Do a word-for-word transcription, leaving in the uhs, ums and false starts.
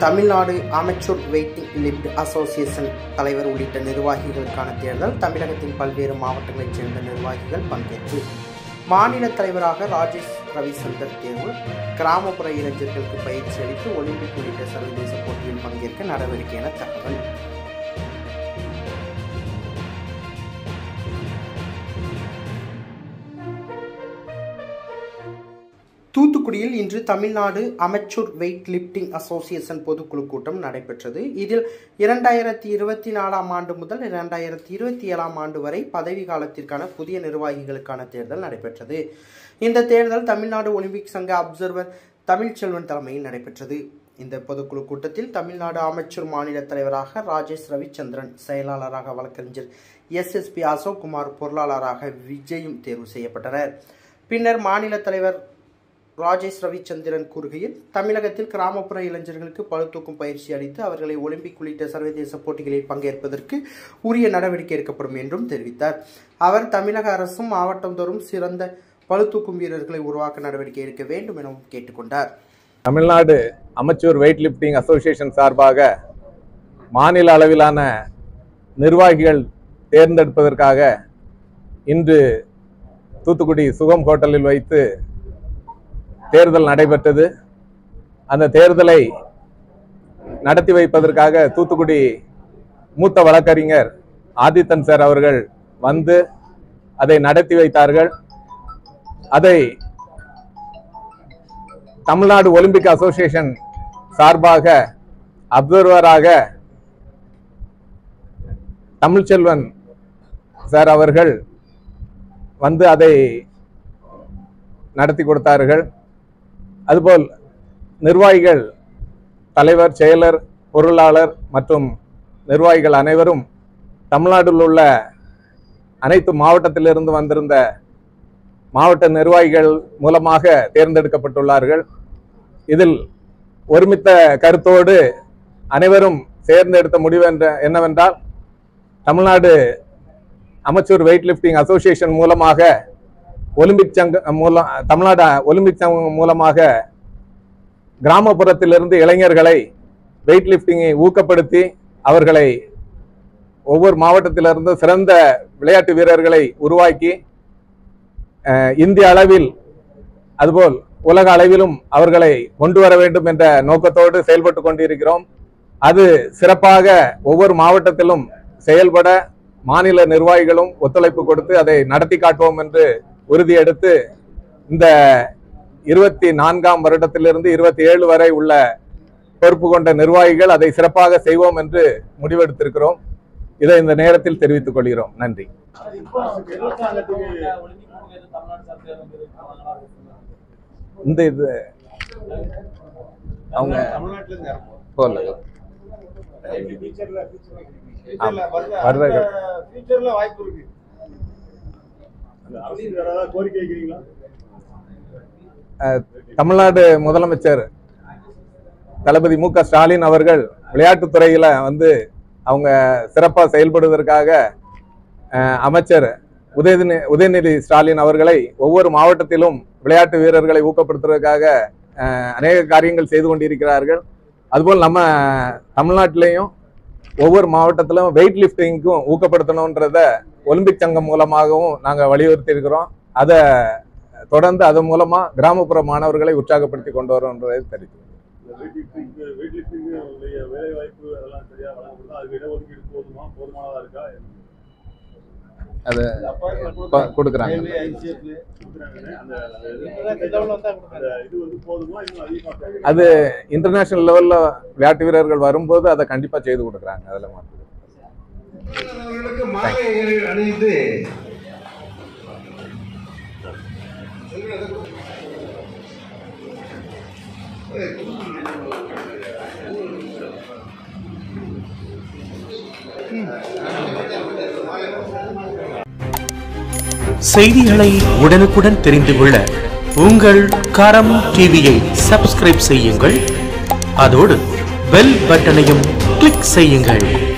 Tamil Nadu amateur weighting lift association தலைவர் உள்ளிட்ட நிர்வாகிகளுக்கான தேர்தல். தமிழகத்தின் பல்வேறு மாவட்டங்களைச் சேர்ந்த நிர்வாகிகள் பங்கேற்று மாநில தலைவராக ராஜேஷ் ரவிச்சந்திரன் தேர்வு. கிராமப்புற இளைஞர்களுக்கு பயிற்சி அளித்து ஒலிம்பிக் உள்ளிட்ட சர்வதேச போட்டியில் பங்கேற்க நடவடிக்கை என தகவல். தூத்துக்குடியில் இன்று Tamil Nadu amateur weightlifting association பொதுக்குழு கூட்டம் நடைபெற்றது. இதில் இரண்டாயிரத்தி இருபத்தி நாலாம் ஆண்டு முதல் இரண்டாயிரத்தி இருபத்தி ஏழாம் ஆண்டு வரை பதவி காலத்திற்கான புதிய நிர்வாகிகளுக்கான தேர்தல் நடைபெற்றது. இந்த தேர்தல் தமிழ்நாடு ஒலிம்பிக் சங்க அப்சர்வர் தமிழ்ச்செல்வன் தலைமையில் நடைபெற்றது. இந்த பொதுக்குழு கூட்டத்தில் தமிழ்நாடு அமெச்சூர் மாநில தலைவராக ராஜேஷ் ரவிச்சந்திரன், செயலாளராக வழக்கறிஞர் எஸ் எஸ் பி அசோக்குமார், பொருளாளராக விஜயும் தேர்வு செய்யப்பட்டனர். பின்னர் மாநில தலைவர் ராஜேஷ் ரவிச்சந்திரன் கூறுகையில், தமிழகத்தில் கிராமப்புற இளைஞர்களுக்கு பளுதூக்கும் பயிற்சி அளித்து அவர்களை ஒலிம்பிக் உள்ளிட்ட சர்வதேச போட்டிகளில் பங்கேற்பதற்கு உரிய நடவடிக்கை எடுக்கப்படும் என்றும் தெரிவித்தார். அவர் தமிழக அரசும் மாவட்டந்தோறும் சிறந்த பளுதூக்கும் வீரர்களை உருவாக்க நடவடிக்கை எடுக்க வேண்டும் எனவும் கேட்டுக்கொண்டார். Tamil Nadu amateur weightlifting association சார்பாக மாநில அளவிலான நிர்வாகிகள் தேர்ந்தெடுப்பதற்காக இன்று தூத்துக்குடி சுகம் ஹோட்டலில் வைத்து தேர்தல் நடைபெற்றது. அந்த தேர்தலை நடத்தி வைப்பதற்காக தூத்துக்குடி மூத்த வழக்கறிஞர் ஆதித்தன் சார் அவர்கள் வந்து அதை நடத்தி வைத்தார்கள். அதை தமிழ்நாடு ஒலிம்பிக் அசோசியேஷன் சார்பாக அப்சர்வராக தமிழ்ச்செல்வன் சார் அவர்கள் வந்து அதை நடத்தி கொடுத்தார்கள். அதுபோல் நிர்வாகிகள், தலைவர், செயலர், பொருளாளர் மற்றும் நிர்வாகிகள் அனைவரும் தமிழ்நாட்டில் உள்ள அனைத்து மாவட்டத்திலிருந்து வந்திருந்த மாவட்ட நிர்வாகிகள் மூலமாக தேர்ந்தெடுக்கப்பட்டுள்ளார்கள். இதில் ஒருமித்த கருத்தோடு அனைவரும் தேர்ந்தெடுத்த முடிவு என்ற என்னவென்றால், Tamil Nadu amateur weightlifting association மூலமாக ஒலிம்பிக் சங்கம் மூலம் தமிழ்நாடு ஒலிம்பிக் சங்கம் மூலமாக கிராமப்புறத்திலிருந்து இளைஞர்களை வெயிட் லிஃப்டிங்கை ஊக்கப்படுத்தி அவர்களை ஒவ்வொரு மாவட்டத்திலிருந்து சிறந்த விளையாட்டு வீரர்களை உருவாக்கி இந்திய அளவில் அதுபோல் உலக அளவிலும் அவர்களை கொண்டு வர வேண்டும் என்ற நோக்கத்தோடு செயல்பட்டு கொண்டிருக்கிறோம். அது சிறப்பாக ஒவ்வொரு மாவட்டத்திலும் செயல்பட மாநில நிர்வாகிகளும் ஒத்துழைப்பு கொடுத்து அதை நடத்தி காட்டுவோம் என்று உறுதி எடுத்து இந்த இருபத்தி நான்காம் வருடத்திலிருந்து இருபத்தி ஏழு வரை உள்ள பொறுப்பு கொண்ட நிர்வாகிகள் அதை சிறப்பாக செய்வோம் என்று முடிவெடுத்திருக்கிறோம். இதை இந்த நேரத்தில் தெரிவித்துக் கொள்கிறோம். நன்றி. இந்த இது அவங்க தமிழ்நாடு முதலமைச்சர் தளபதி மு க ஸ்டாலின் அவர்கள் விளையாட்டுத்துறையில வந்து அவங்க சிறப்பாக செயல்படுவதற்காக அமைச்சர் உதயநிதி உதயநிதி ஸ்டாலின் அவர்களை ஒவ்வொரு மாவட்டத்திலும் விளையாட்டு வீரர்களை ஊக்கப்படுத்துவதற்காக அநேக காரியங்கள் செய்து கொண்டிருக்கிறார்கள். அதுபோல் நம்ம தமிழ்நாட்டிலையும் ஒவ்வொரு மாவட்டத்திலும் வெயிட் லிஃப்டிங்க்கும் ஊக்கப்படுத்தணுன்றத ஒலிம்பிக் சங்கம் மூலமாகவும் நாங்கள் வலியுறுத்தி இருக்கிறோம். அதை தொடர்ந்து அதன் மூலமா கிராமப்புற மாணவர்களை உற்சாகப்படுத்தி கொண்டு வரோன்றதை தெரிவித்து அது கொடுக்குறாங்க. அது இன்டர்நேஷனல் லெவல்ல விளையாட்டு வீரர்கள் வரும்போது அதை கண்டிப்பா செய்து கொடுக்குறாங்க. அதுல மாற்று செய்திகளை உடனுக்குடன் தெரிந்து கொள்ள உங்கள் கரம் டிவியை சப்ஸ்கிரைப் செய்யுங்கள். அதோடு பெல் பட்டனையும் கிளிக் செய்யுங்கள்.